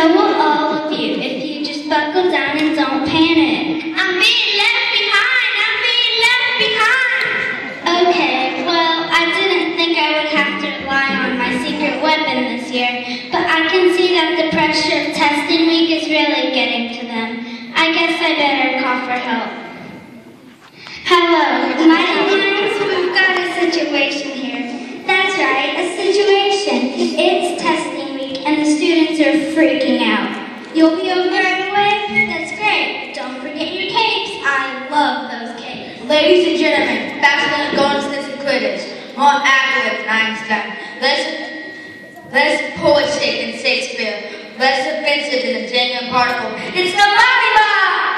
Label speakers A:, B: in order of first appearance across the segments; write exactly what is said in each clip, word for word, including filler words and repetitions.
A: So will all of you if you just buckle down and don't panic. I'm being left behind! I'm being left behind! Okay, well, I didn't think I would have to rely on my secret weapon this year, but I can see that the pressure of testing week is really getting to them. I guess I better call for help. Hello, Mighty Minds, we've got a situation here. That's right, a situation. It's testing week and the students are freaking out. You'll be over right away? That's great. Don't forget your capes. I love those capes.
B: Ladies and gentlemen, Bachelor Goldsmiths and Critters, more accurate than Einstein, less, less poetic than Shakespeare, less offensive than a genuine particle. It's the Mighty Minds!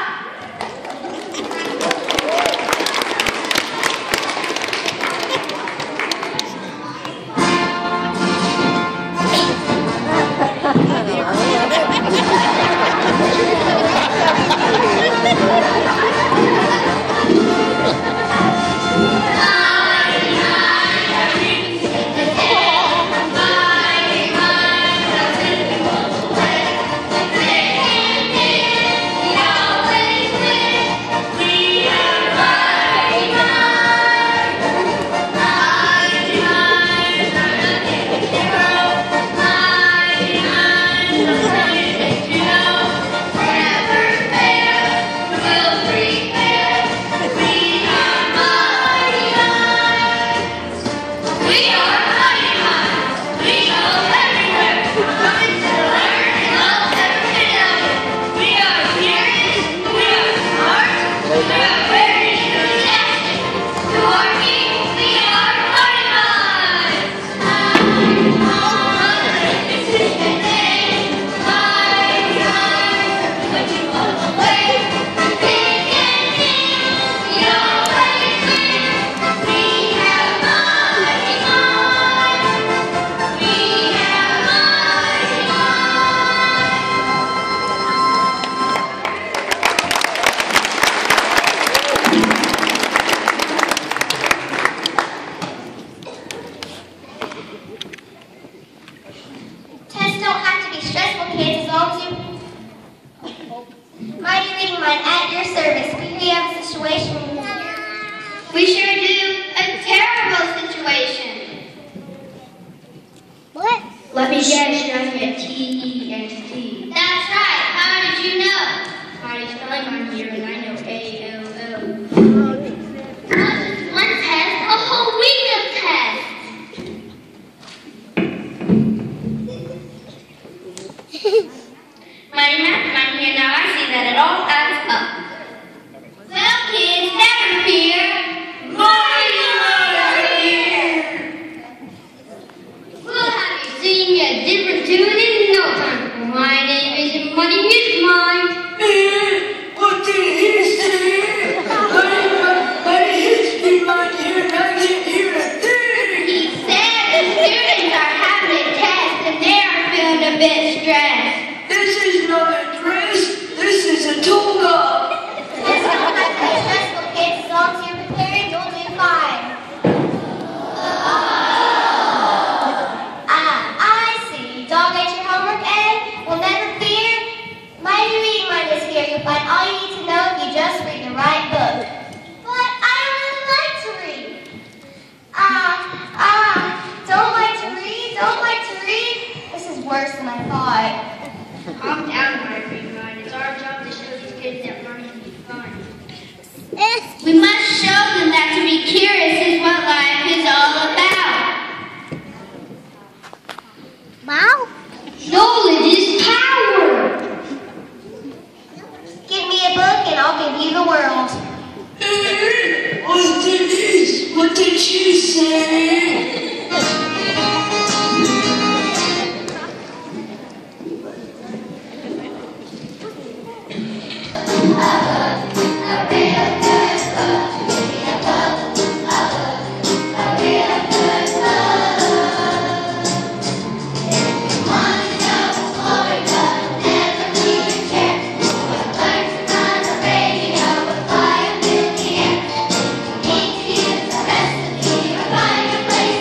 A: We sure do. A terrible situation. What? Let me guess, you're asking at T E S T. That's right. How did you know? Marty's spelling on here, and I know A L O. Not just one test, a whole week of tests. Mighty Math, Mighty here. Now I see that it all adds up. Well, kids, never fear. Mighty over here. We'll have you sing a different tune in no time. My name isn't Money, it's mine.
C: What did he say? Money hits me, my dear, and I can't hear a thing.
A: He said the students are having a test and they are feeling a bit stressed.
C: This is not a dress. This is a toga.
A: It's not like the stressful kids. As long as you're prepared, you'll do fine. Ah, I see. Dog ate your homework, eh? Well, never fear. Mighty Reading Mind is here. You'll find all you need to know if you just read the right book. But I don't really like to read. Ah, ah, don't like to read, don't like to read. This is worse than I thought. Calm down, Mighty Reading Mind. It's our job to show these kids that learning can be fun. We must show them that to be curious is what life is all about. Wow? Knowledge is power. Give me a book and I'll give you the world.
C: Hey, what did this? What did she say?
A: Recipe, find a place.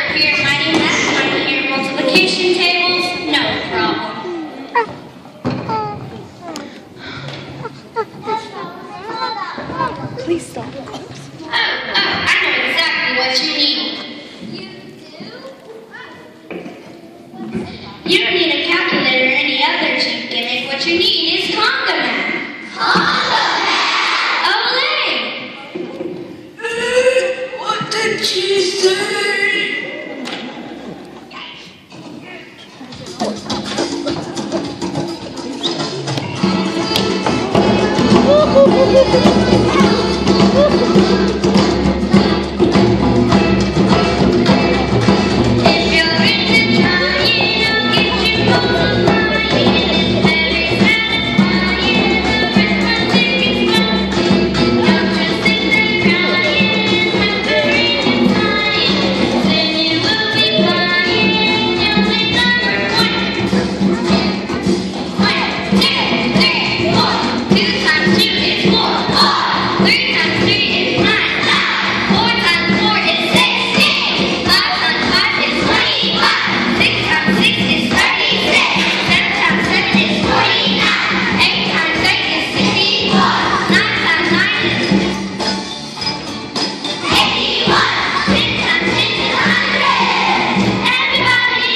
B: here mighty math, mighty here multiplication tables, no problem.
D: Please stop.
B: Oh, oh, I know exactly what you need. You don't need a calculator or any other cheap gimmick. What you need is conga math. Conga math! Olay!
C: What did she say?
B: If you're into trying, I'll get you multiplying. It's very satisfying. The arithmetic is fun. Don't just sit there crying. Have to read and flying. Then you will be flying. You'll be number one. One, two, three, four. Two times two is four. Four. Three times three is nine. Nine. Four times four is sixteen. Five times five is twenty-five. Six times six is thirty-six. Seven times seven is forty-nine. Eight times eight is sixty-four. Nine times nine is eighty-one. Ten times ten is one hundred. Everybody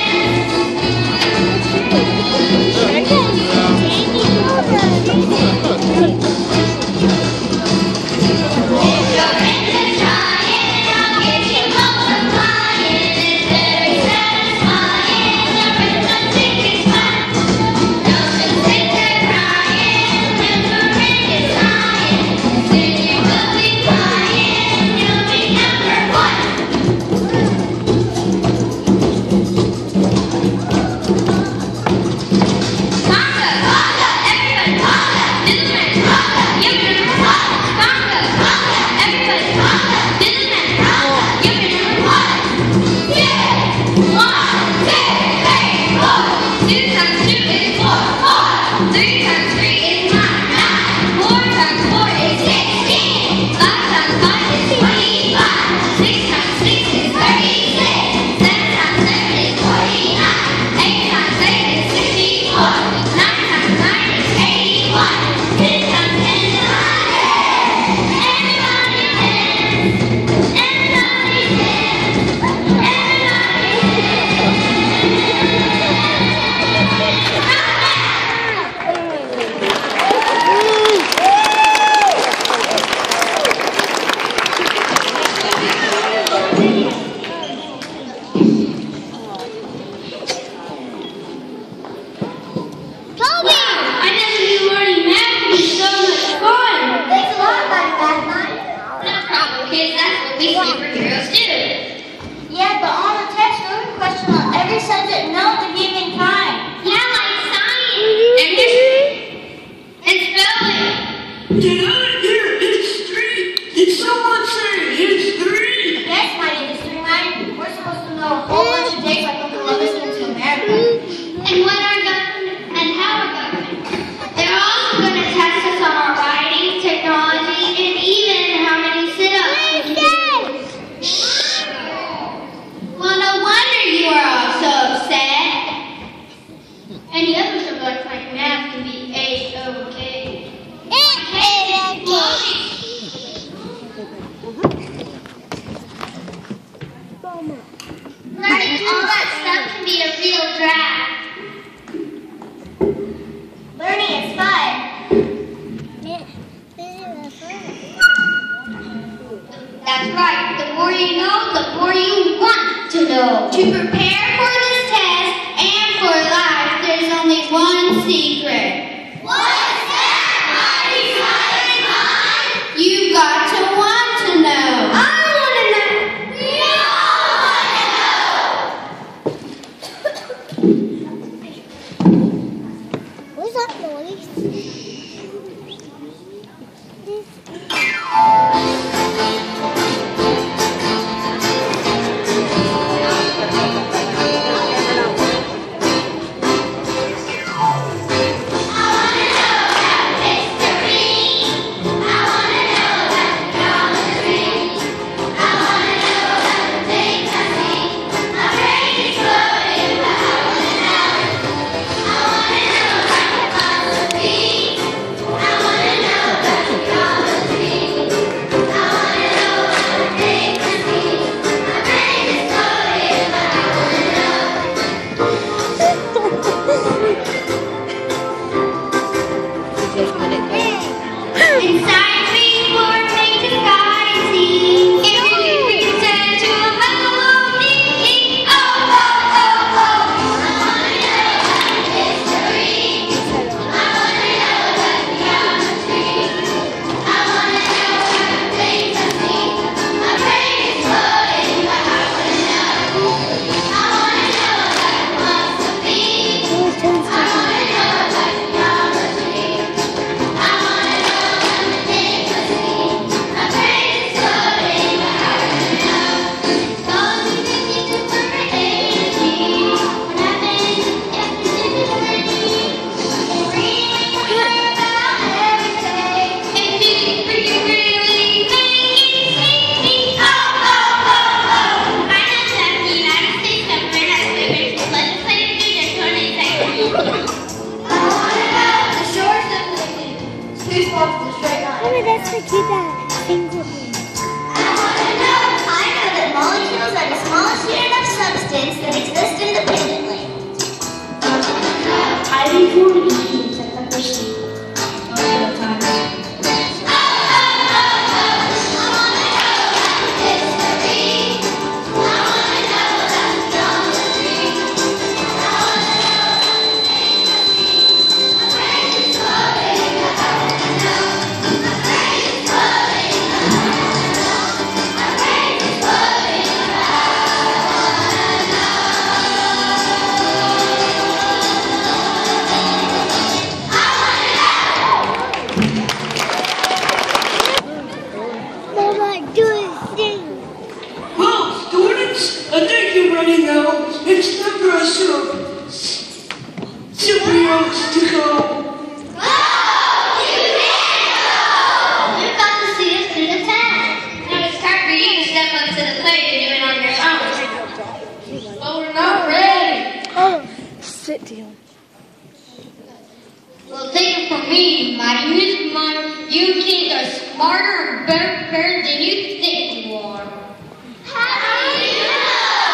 B: If you're into trying, I'll get you multiplying. It's very satisfying. The arithmetic is fun. Don't just sit there crying. Remembering is lying. Then you will be flying. You'll be number one. Conga, conga, everybody conga. Do the math, conga. You'll be number one. Conga, conga, everybody conga. Do the math, conga. You'll be number one. Yeah. One, two, three, four. Two times two is four. Four. Three times three is nine. Nine. Four times four is sixteen. Five times five is twenty-five. Six times six is thirty-six. Seven times seven is forty-nine. Eight times eight is sixty-four. Nine times nine is eighty-one. Ten times ten is one hundred. Everybody dance. Everybody dance.
A: Coby!
B: I never knew learning math could be so much fun.
A: Thanks a lot, my math mind.
B: No problem, kids. That's what we superheroes do.
A: Yeah, but on the test, there was a question on every subject known to humankind.
B: Yeah, like science and history and spelling.
C: Did I hear history? Did someone say history?
A: Yes, my history mind. We're supposed to know a whole bunch of dates like Uncle Columbus went to America.
B: And when our government and how our government. They're also going to test us on our writing, technology, and even how many sit-ups we can do. Well, no wonder you are all so upset. Any other subject like math can be A-okay. Learning all that stuff can be a real drag.
A: Learning is fun.
B: That's right. The more you know, the more you want to know. To prepare for this test and for life, there's only one secret.
A: What's that, mighty science mind?
B: You've got to want to know. I want to know.
A: We all want to know. What's that noise? elements that exist independently.
D: Highly fluid ingredients at the first
C: I think you're ready now. It's time for us to superheroes to go.
A: You've got to see us through the test.
B: Now it's time for you to step up to the plate and do it on your own. But we're not ready.
D: Oh, sit down.
B: Well, take it from me, Mighty Music Mind. You kids are smarter and better prepared than you think you are.
A: How do you know?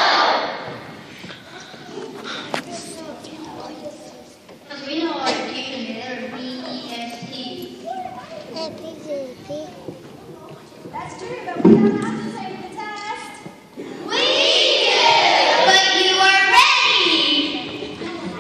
B: Because we know our Q and the letter B E S T.
A: That's true, but we don't have to take the test. We do! But you are ready!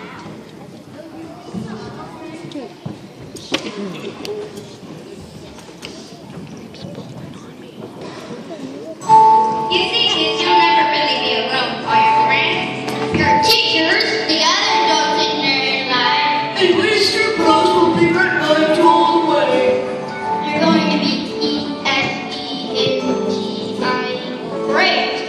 B: You see, kids, you'll never really be alone with all your friends, your teachers, the other adults in your life.
C: And Mister Bros will be right by you all the way.
B: You're going to be E S E N T I. Great.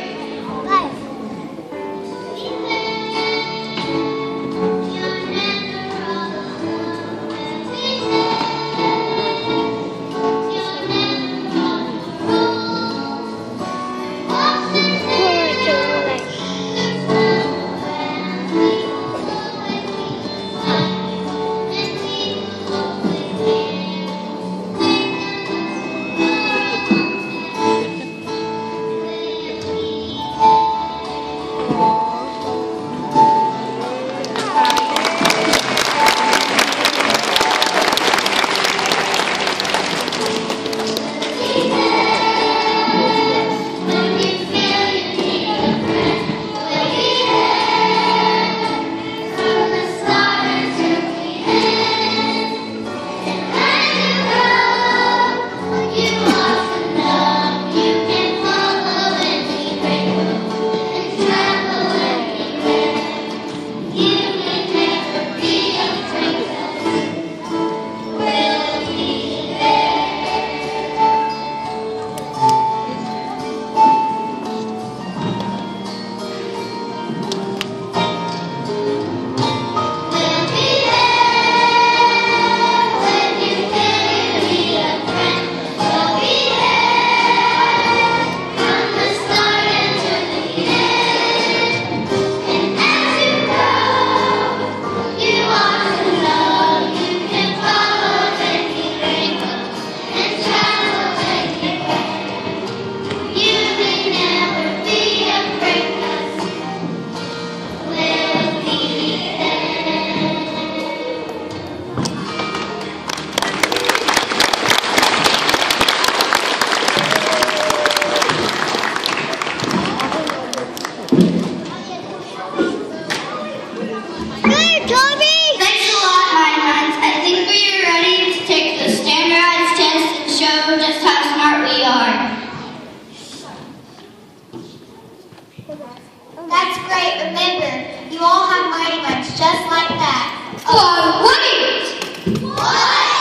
A: That's great. Remember, you all have mighty minds just like that.
B: Oh, wait!
A: What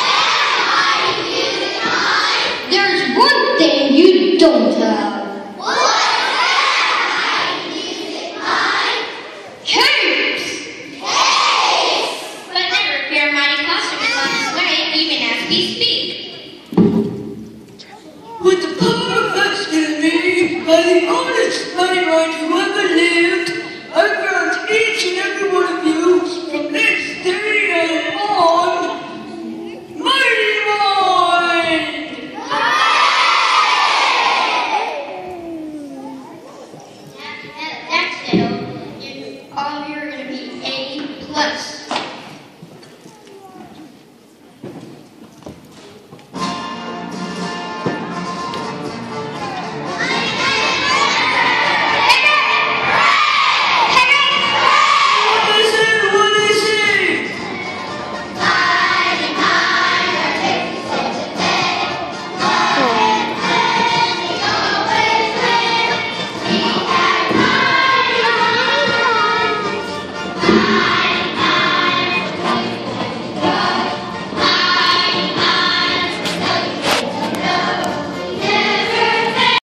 A: am I using mine?
B: There's one thing you don't have.
A: What am I using mine?
B: Capes!
A: Capes!
B: But never fear, mighty costume is on its way, even as we speak.
C: With the power vested in me by the honest mighty mind